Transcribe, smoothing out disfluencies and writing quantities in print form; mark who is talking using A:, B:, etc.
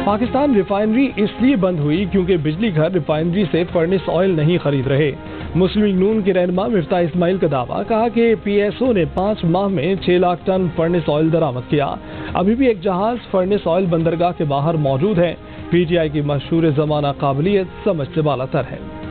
A: Pakistan refinery इसलिए बंद हुई क्योंकि बिजली घर रिफाइनरी से फर्नेस ऑयल नहीं खरीद रहे। मुस्लिम लीग नून के रहनुमा मिफ्ता इस्माइल का दावा, कहा कि PSO ने 5 माह में 6 लाख टन फर्नेस ऑयल दरामद किया। अभी भी एक जहाज फर्नेस ऑयल बंदरगाह के बाहर मौजूद है। PTI की मशहूर जमाना काबिलियत समझ से बालातर है।